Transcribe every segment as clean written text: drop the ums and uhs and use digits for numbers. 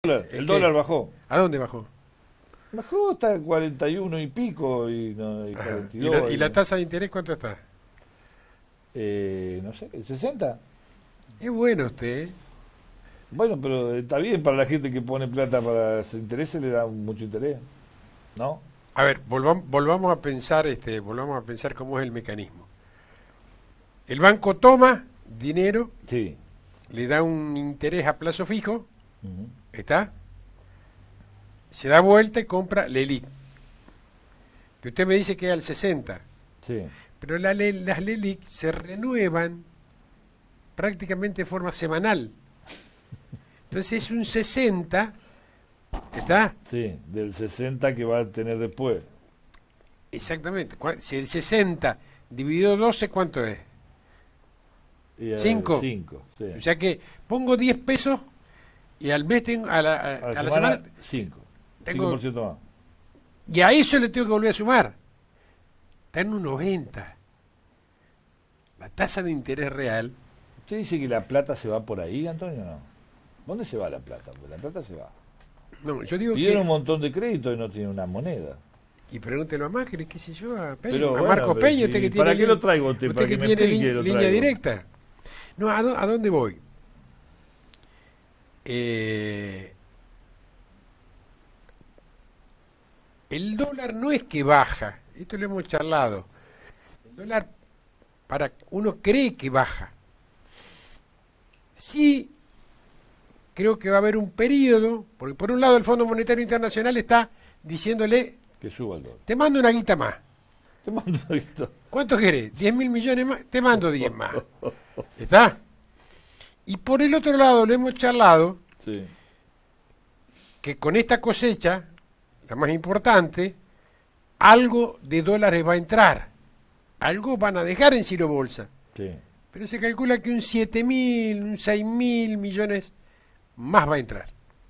El dólar bajó. ¿A dónde bajó? Bajó hasta 41 y pico y 42. ¿Y la tasa de interés cuánto está? No sé, 60. Es bueno usted, ¿eh? Bueno, pero está bien para la gente que pone plata para ese interés, le da mucho interés, ¿no? A ver, volvamos a pensar cómo es el mecanismo. El banco toma dinero, Sí. le da un interés a plazo fijo, Ujú. ¿está? Se da vuelta y compra LELIQ. Que usted me dice que es al 60, Sí. pero las LELIQ se renuevan prácticamente de forma semanal. Entonces es un 60, ¿está? Sí, del 60 que va a tener después. Exactamente. Si el 60 dividido 12, ¿cuánto es? 5. 5, sí. O sea que pongo 10 pesos y al mes tengo, a la semana 5. tengo, 5% más. y a eso le tengo que volver a sumar. Está en un 90. La tasa de interés real. ¿Usted dice que la plata se va por ahí, Antonio? No. ¿Dónde se va la plata? Porque la plata se va. No, yo digo Pidieron que. un montón de crédito y no tiene una moneda. Y pregúntelo a Macri, qué sé yo, a Peña, Pero a bueno, Marcos pero Peña, si- usted que tiene. ¿para qué lo traigo usted? Usted Para que que me tiene explique, lo línea traigo. directa. No, ¿a dónde voy? El dólar no es que baja, esto lo hemos charlado. El dólar, uno cree que baja. Sí, creo que va a haber un periodo, porque por un lado el Fondo Monetario Internacional está diciéndole, Que suba el dólar. te mando una guita más. Te mando esto. ¿Cuánto querés? ¿10.000 millones más? Te mando 10 más. ¿Está? Y por el otro lado lo hemos charlado, Sí. que con esta cosecha, la más importante, algo de dólares va a entrar. Algo van a dejar en Ciro Bolsa. Sí. Pero se calcula que un 7.000, un 6.000 millones más va a entrar.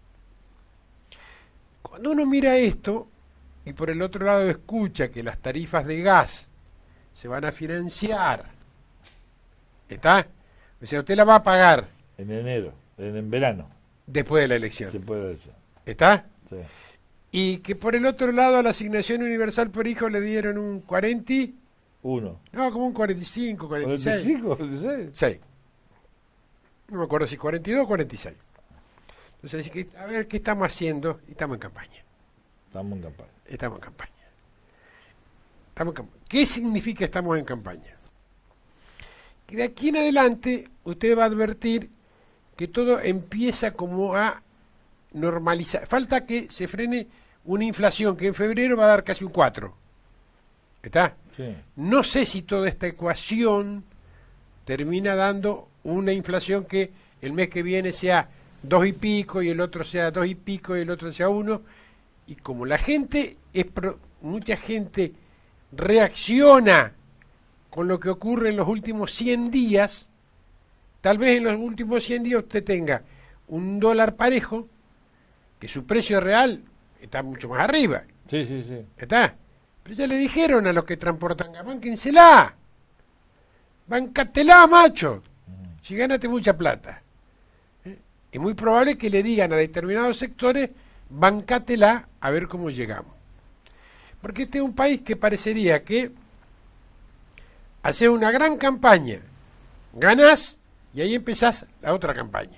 Cuando uno mira esto, y por el otro lado escucha que las tarifas de gas se van a financiar, ¿está? O sea, usted la va a pagar En enero, en verano, después de la elección, se puede decir. ¿está? Sí. Y que por el otro lado a la asignación universal por hijo le dieron un 40, Uno. no, como un 45, 46. ¿45? 46. 6. No me acuerdo si 42 o 46. Entonces, a ver, ¿qué estamos haciendo? Y estamos en campaña. Estamos en campaña. Estamos en campaña. ¿Qué significa estamos en campaña? Que de aquí en adelante usted va a advertir que todo empieza como a normalizar. Falta que se frene una inflación que en febrero va a dar casi un 4. ¿Está? Sí. No sé si toda esta ecuación termina dando una inflación que el mes que viene sea 2 y pico y el otro sea 2 y pico y el otro sea 1. Y como la gente, mucha gente reacciona con lo que ocurre en los últimos 100 días, tal vez en los últimos 100 días usted tenga un dólar parejo, que su precio real está mucho más arriba. Sí, sí, sí. ¿Está? Pero ya le dijeron a los que transportan gas, bánquensela. Bancátela, macho. Si ganaste mucha plata. Es muy probable que le digan a determinados sectores, bancátela a ver cómo llegamos. Porque este es un país que parecería que hace una gran campaña, ganás y ahí empezás la otra campaña.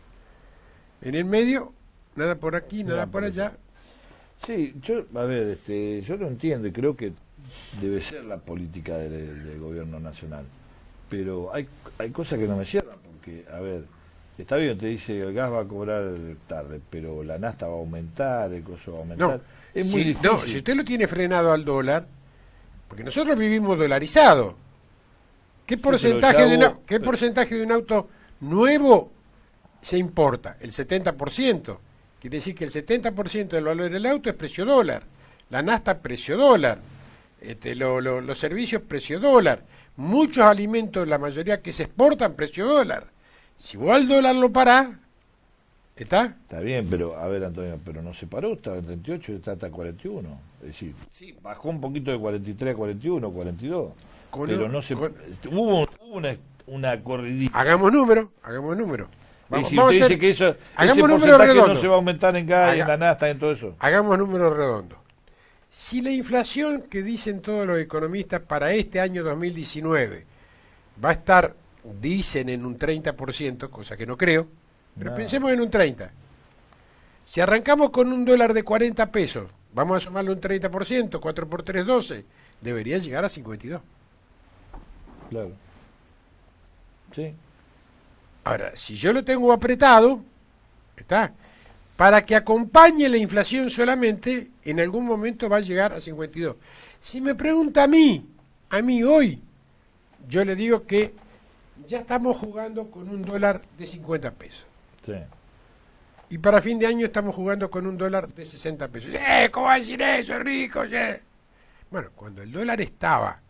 En el medio, nada por aquí, nada por allá. Sí, yo lo entiendo y creo que debe ser la política del gobierno nacional. Pero hay cosas que no me cierran, porque, a ver, está bien, te dice el gas va a cobrar tarde, pero la nafta va a aumentar, el costo va a aumentar. No, Es muy difícil. no, si usted lo tiene frenado al dólar, porque nosotros vivimos dolarizado. ¿Qué porcentaje, porcentaje de un auto nuevo se importa? El 70%. Quiere decir que el 70% del valor del auto es precio dólar. La nafta precio dólar. Los servicios precio dólar. Muchos alimentos, la mayoría que se exportan precio dólar. Si vos al dólar lo parás, ¿está? Está bien, pero, a ver, Antonio, pero no se paró, está en 38 y está hasta 41. Es decir, sí, bajó un poquito de 43 a 41, 42. Pero no se... Hubo una corridita. Hagamos número. Y si vamos usted a dice hacer- que ese hagamos números porcentaje no redondos. se va a aumentar en gas, en Haga- la nafta, en todo eso. Hagamos números redondos. Si la inflación que dicen todos los economistas para este año 2019 va a estar, dicen, en un 30%, cosa que no creo, pero No. pensemos en un 30%. Si arrancamos con un dólar de 40 pesos, vamos a sumarle un 30%, 4 por 3, 12, debería llegar a 52. Claro. Sí. Ahora, si yo lo tengo apretado, está, para que acompañe la inflación solamente, en algún momento va a llegar a 52. Si me pregunta a mí hoy, yo le digo que ya estamos jugando con un dólar de 50 pesos. Sí. Y para fin de año estamos jugando con un dólar de 60 pesos. ¿Cómo va a decir eso, rico? Bueno, cuando el dólar estaba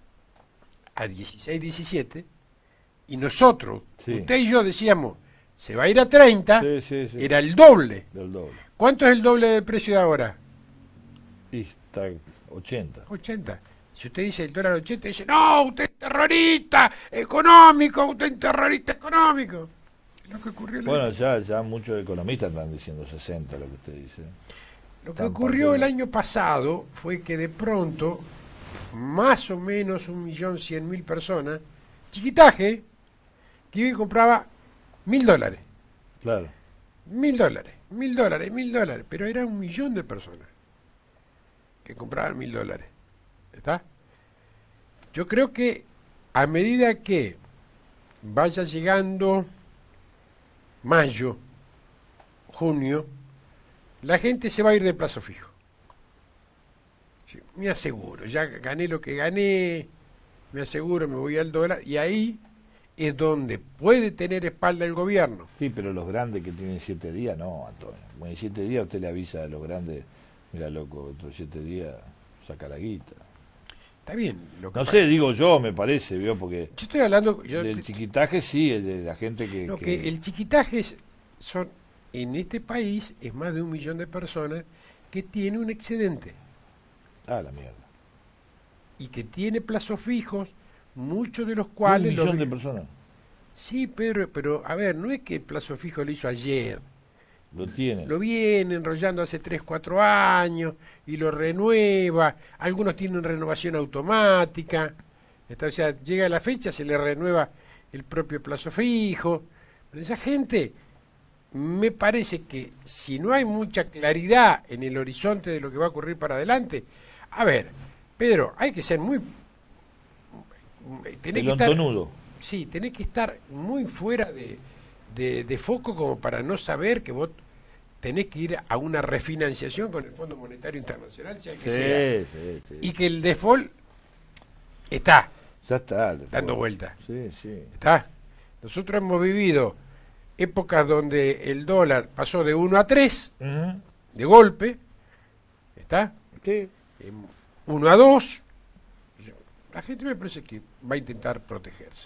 a 16, 17, y nosotros, Sí. usted y yo decíamos, se va a ir a 30, Sí, sí, sí. era el doble. Del doble. ¿Cuánto es el doble del precio de ahora? Y está 80. 80. Si usted dice el dólar 80, dice, no, usted es terrorista económico, usted es terrorista económico. Es lo que ocurrió el Bueno, año- ya muchos economistas están diciendo 60, lo que usted dice. Lo que Tan ocurrió el partido. año pasado fue que de pronto, más o menos 1.100.000 personas, chiquitaje, que iba y compraba $1.000. Claro. $1.000, $1.000, pero era 1.000.000 de personas que compraban $1.000. ¿Está? Yo creo que a medida que vaya llegando mayo, junio, la gente se va a ir de plazo fijo. Sí, me aseguro, ya gané lo que gané, me aseguro, me voy al dólar, y ahí es donde puede tener espalda el gobierno. Sí, pero los grandes que tienen 7 días, no, Antonio. Bueno, en 7 días usted le avisa a los grandes, mira, loco, otros 7 días saca la guita. Está bien. Lo que No pa- sé, digo yo, me parece, ¿vio? Porque Yo estoy hablando... del chiquitaje sí, el de la gente que... No, que el chiquitaje son, en este país, es más de 1.000.000 de personas que tiene un excedente Ah, la mierda. y que tiene plazos fijos, muchos de los Un cuales... millón de personas. Sí, Pedro, pero a ver, no es que el plazo fijo lo hizo ayer. Lo tiene. Lo viene enrollando hace 3, 4 años y lo renueva. Algunos tienen renovación automática. O sea, llega la fecha, se le renueva el propio plazo fijo. Pero esa gente, me parece que si no hay mucha claridad en el horizonte de lo que va a ocurrir para adelante, a ver, Pedro, hay que ser muy... tenés que estar- Pelontonudo. Sí, tenés que estar muy fuera de foco como para no saber que vos tenés que ir a una refinanciación con el Fondo Monetario Internacional, sea el que sea, Sí. y que el default está Ya está. dando vuelta. Sí, sí. ¿Está? Nosotros hemos vivido épocas donde el dólar pasó de 1 a 3 Ujú. de golpe, ¿está? Sí. 1 a 2. La gente me parece que va a intentar protegerse.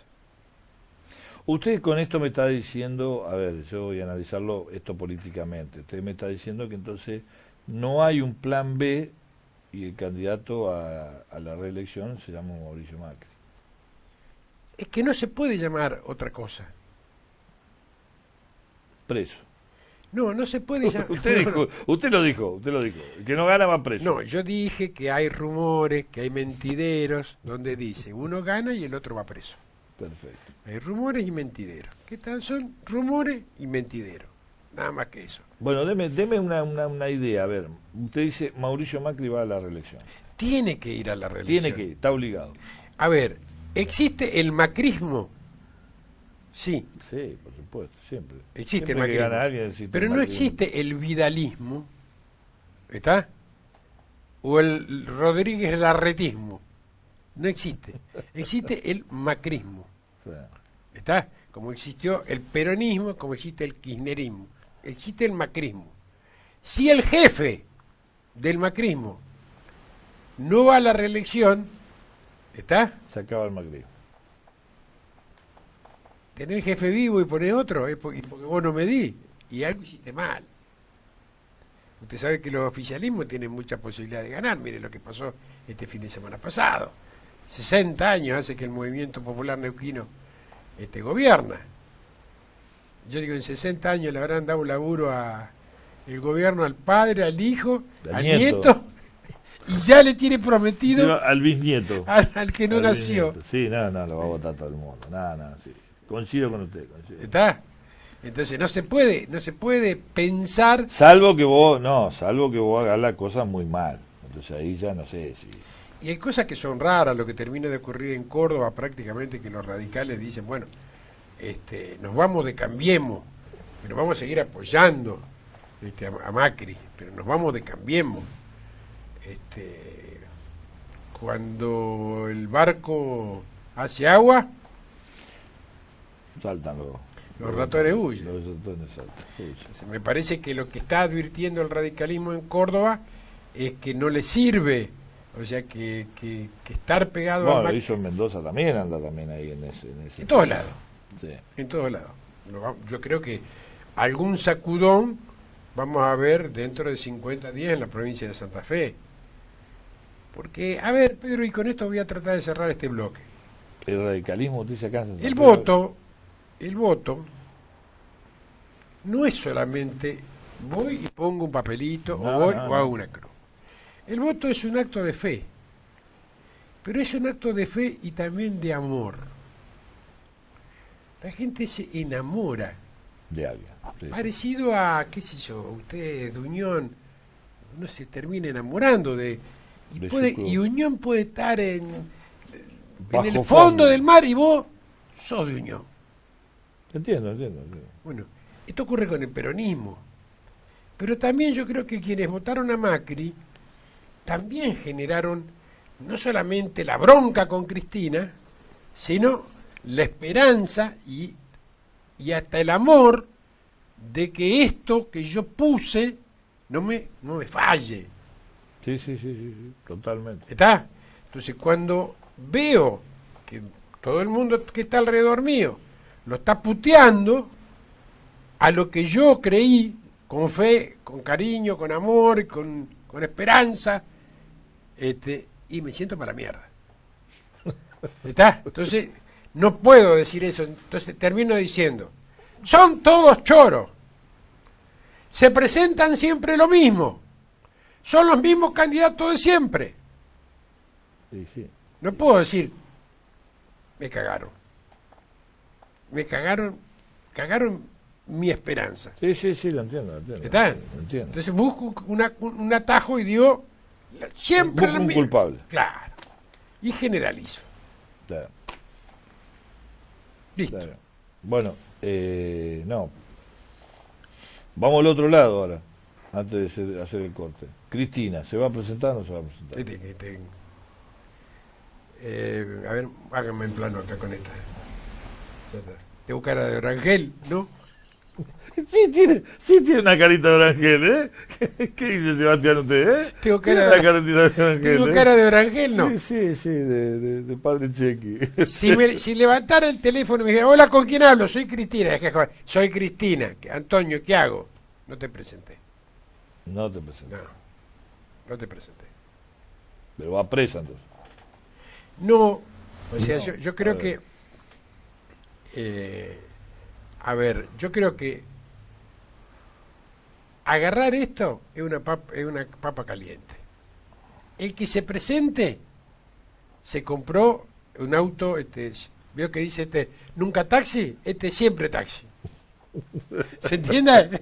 Usted con esto me está diciendo, a ver, yo voy a analizarlo esto políticamente. Usted me está diciendo que entonces no hay un plan B y el candidato a la reelección se llama Mauricio Macri. Es que no se puede llamar otra cosa. Preso. No, no se puede llamar. Usted lo dijo. El que no gana va preso. No, yo dije que hay rumores, que hay mentideros, donde dice uno gana y el otro va preso. Perfecto. Hay rumores y mentideros. ¿Qué tal son? Rumores y mentideros. Nada más que eso. Bueno, deme una idea. A ver, usted dice Mauricio Macri va a la reelección. Tiene que ir a la reelección. Tiene que ir, está obligado. A ver, ¿existe el macrismo? Sí, Sí, por supuesto, siempre. existe Siempre el que macrismo. gana alguien existe Pero el no macrismo. existe el vidalismo. ¿Está? O el Rodríguez Larretismo. No existe. Existe el macrismo. Sí. ¿Está? Como existió el peronismo, como existe el kirchnerismo. Existe el macrismo. Si el jefe del macrismo no va a la reelección, ¿está? Se acaba el macrismo. Tenés jefe vivo y ponés otro, es porque vos no me di. Y algo hiciste mal. Usted sabe que los oficialismos tienen mucha posibilidad de ganar. Mire lo que pasó este fin de semana pasado. 60 años hace que el movimiento popular neuquino gobierna. yo digo, en 60 años le habrán dado laburo a el gobierno al padre, al hijo, al nieto, y ya le tiene prometido al bisnieto. Al que no nació. Bisnieto. Sí, no, lo va a votar todo el mundo. No, sí. Coincido con usted. ¿Está? Entonces no se puede pensar... Salvo que vos hagas la cosa muy mal. Entonces ahí ya no sé si... Y hay cosas que son raras, lo que termina de ocurrir en Córdoba prácticamente, que los radicales dicen, bueno, nos vamos de Cambiemos, pero vamos a seguir apoyando a Macri, pero nos vamos de Cambiemos. Cuando el barco hace agua, saltan los ratones huyen. Los ratones saltan. Entonces, me parece que lo que está advirtiendo el radicalismo en Córdoba es que no le sirve. O sea, que estar pegado a... Bueno, lo hizo en Mendoza también, anda también ahí en ese... En todos lados. Sí. En todos lados. Yo creo que algún sacudón vamos a ver dentro de 50 días en la provincia de Santa Fe. Porque, a ver, Pedro, y con esto voy a tratar de cerrar este bloque. El radicalismo, usted se cansa. El voto no es solamente voy y pongo un papelito o hago una cruz. El voto es un acto de fe, pero es un acto de fe y también de amor. La gente se enamora de alguien. Sí, parecido a, qué sé yo, usted de Unión, uno se termina enamorando y Unión puede estar en el fondo del mar y vos sos de Unión. Entiendo. Bueno, esto ocurre con el peronismo, pero también yo creo que quienes votaron a Macri también generaron no solamente la bronca con Cristina, sino la esperanza y hasta el amor de que esto que yo puse no me falle. Sí, totalmente. ¿Está? Entonces, cuando veo que todo el mundo que está alrededor mío lo está puteando a lo que yo creí con fe, con cariño, con amor, con esperanza, y me siento para la mierda. ¿Está? Entonces, no puedo decir eso. Entonces termino diciendo, son todos choros. Se presentan siempre lo mismo. Son los mismos candidatos de siempre. Sí. No puedo decir, me cagaron. Cagaron mi esperanza. Sí, lo entiendo. ¿Está? Lo entiendo. Entonces busco un atajo y digo, siempre un culpable. Claro. Y generalizo. Claro. Listo. Claro. Bueno, no. Vamos al otro lado ahora, antes de hacer el corte. Cristina, ¿se va a presentar o no se va a presentar? A ver, háganme en plano acá con esta. Tengo cara de Orangel, ¿no? Sí tiene una carita de Orangel, ¿eh? ¿Qué dice Sebastián usted, eh? Tengo cara de Orangel, ¿no? Sí, de padre Chequi. Si levantara el teléfono y me dijera, hola, ¿con quién hablo? Soy Cristina. Soy Cristina. Antonio, ¿qué hago? No te presenté. No te presenté. No te presenté. Pero va presa entonces. No, o sea, yo creo que... a ver, yo creo que agarrar esto es una papa caliente. El que se presente se compró un auto, veo que dice nunca taxi, siempre taxi. ¿Se entiende?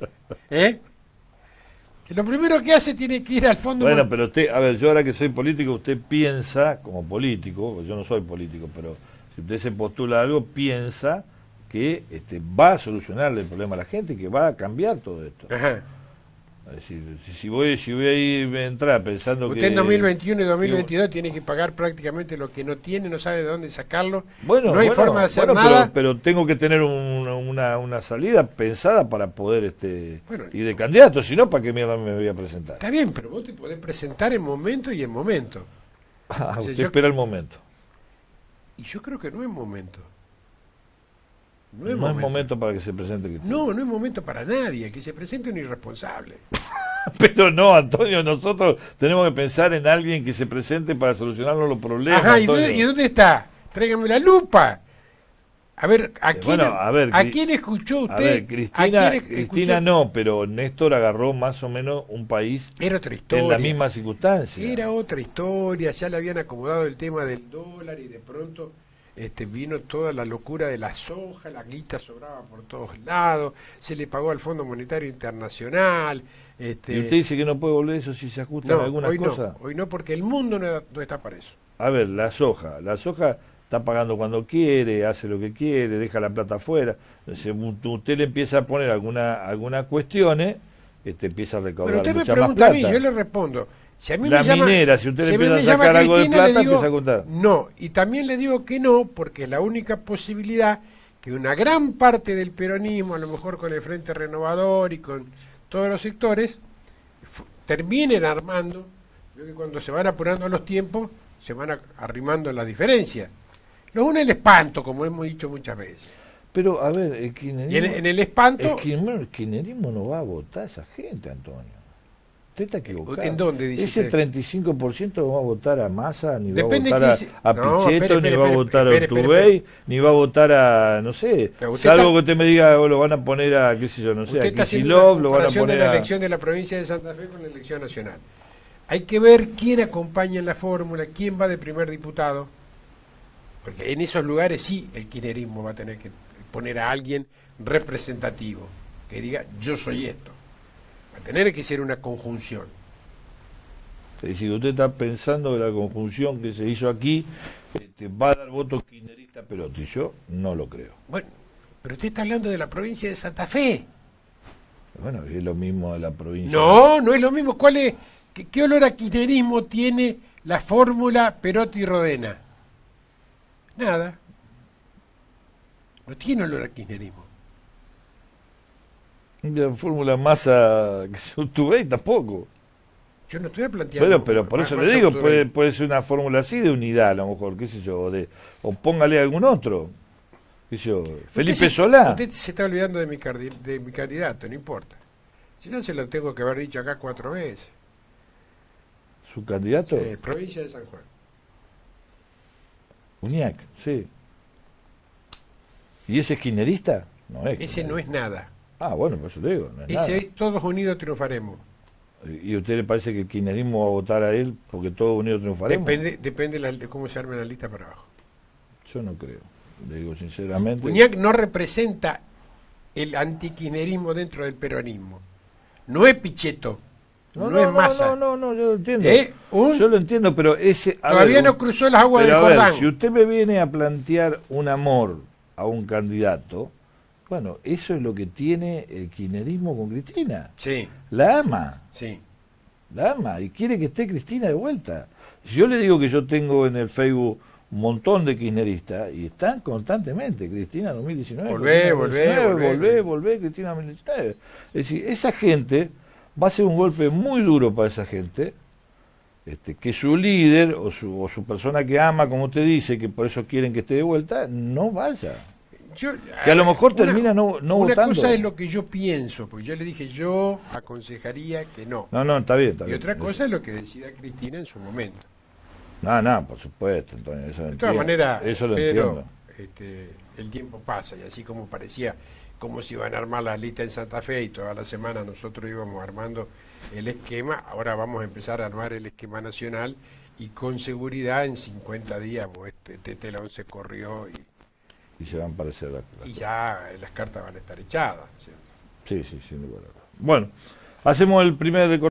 Que lo primero que hace tiene que ir al fondo. Bueno, pero usted, a ver, yo ahora que soy político, usted piensa, como político, yo no soy político, pero si usted se postula a algo, piensa que va a solucionarle el problema a la gente y que va a cambiar todo esto. Ajá. Es decir, si voy a entrar pensando usted que... en 2021 y 2022 tiene que pagar prácticamente lo que no tiene, no sabe de dónde sacarlo, no hay forma de hacer nada. Pero tengo que tener una salida pensada para poder ir de candidato, si no, ¿para qué mierda me voy a presentar? Está bien, pero vos te podés presentar en momento y en momento. Usted espera el momento. Y yo creo que no es momento. No es momento para que se presente Cristina. No es momento para nadie, que se presente un irresponsable. Pero no, Antonio, nosotros tenemos que pensar en alguien que se presente para solucionarnos los problemas. Ajá, ¿y dónde está? Tráigame la lupa. A ver, Bueno, a ver, ¿a quién escuchó usted? A ver, Cristina escuchó? no, pero Néstor agarró más o menos un país Era otra historia. en la misma circunstancia. Era otra historia, ya le habían acomodado el tema del dólar y de pronto vino toda la locura de la soja, la guita sobraba por todos lados, se le pagó al Fondo Monetario Internacional. ¿Y usted dice que no puede volver eso si se ajustan algunas cosas? Hoy no, porque el mundo no está para eso. A ver, la soja está pagando cuando quiere, hace lo que quiere, deja la plata afuera. Entonces, usted le empieza a poner algunas cuestiones, empieza a recaudar Pero usted mucha me más pregunta a plata. mí, yo le respondo. Si a mí La me llama, minera, si usted le a mí empieza a me llama sacar algo de Cristina, plata, le digo, empieza a contar. no, y también le digo que no, porque es la única posibilidad que una gran parte del peronismo, a lo mejor con el Frente Renovador y con todos los sectores, terminen armando, veo que cuando se van apurando los tiempos, se van arrimando las diferencias. Lo une el espanto, como hemos dicho muchas veces. Pero, a ver, el kirchnerismo... Y en el espanto... El kirchnerismo no va a votar a esa gente, Antonio. Usted está equivocado. ¿En dónde dice Ese usted? 35% no va a votar a Massa, ni Depende va a votar a Pichetto, ni va a votar a Urtubey, ni va a votar a, no sé, salvo que usted me diga, lo van a poner a, qué sé yo, no sé, a Kicillof, lo van a poner de la a... elección de la provincia de Santa Fe con la elección nacional. Hay que ver quién acompaña en la fórmula, quién va de primer diputado, porque en esos lugares sí el kirchnerismo va a tener que poner a alguien representativo, que diga, yo soy esto. Va a tener que ser una conjunción. Es decir, usted está pensando que la conjunción que se hizo aquí va a dar voto kirchnerista Perotti. Yo no lo creo. Bueno, pero usted está hablando de la provincia de Santa Fe. Bueno, es lo mismo de la provincia. No es lo mismo. ¿Cuál es? ¿Qué olor a kirchnerismo tiene la fórmula Perotti-Rodena? Nada. No tiene olor a kirchnerismo. La fórmula Massa que se Urtubey tampoco. Yo no estoy planteando... Bueno, pero por eso le digo, puede ser una fórmula así de unidad, a lo mejor, qué sé yo, o póngale algún otro. Qué sé yo, Felipe Solá. Usted se está olvidando de mi candidato, no importa. Si no, se lo tengo que haber dicho acá 4 veces. ¿Su candidato? Provincia de San Juan. Uñac, sí. ¿Y ese es kirchnerista? No es. Ese no es nada. Ah, bueno, por eso le digo. No es Ese nada. todos unidos triunfaremos. ¿Y a usted le parece que el kirchnerismo va a votar a él porque todos unidos triunfaremos? Depende de cómo se arme la lista para abajo. Yo no creo. Le digo sinceramente. Uñac no representa el antikirchnerismo dentro del peronismo. No es Pichetto. No es Massa. No, yo lo entiendo. Yo lo entiendo, pero ese... Todavía no cruzó las aguas del pero a ver, Jordán. si usted me viene a plantear un amor a un candidato, bueno, eso es lo que tiene el kirchnerismo con Cristina. Sí. La ama. Sí. La ama y quiere que esté Cristina de vuelta. Si yo le digo que yo tengo en el Facebook un montón de kirchneristas y están constantemente, Cristina 2019, volvé, Cristina 2019. Es decir, esa gente va a ser un golpe muy duro para esa gente, que su líder o su persona que ama, como usted dice, que por eso quieren que esté de vuelta, no vaya. Que a lo mejor termina no votando. Una cosa es lo que yo pienso, porque yo le dije, yo aconsejaría que no. No, está bien. Y otra cosa es lo que decida Cristina en su momento. No, por supuesto, Antonio, eso lo entiendo. De todas maneras, eso lo Pedro, entiendo. El tiempo pasa y así como parecía como se iban a armar las listas en Santa Fe y toda la semana nosotros íbamos armando el esquema, ahora vamos a empezar a armar el esquema nacional y con seguridad en 50 días este telón se corrió y se van a parecer y ya las cartas van a estar echadas, ¿cierto? Sí, sin duda. Bueno, hacemos el primer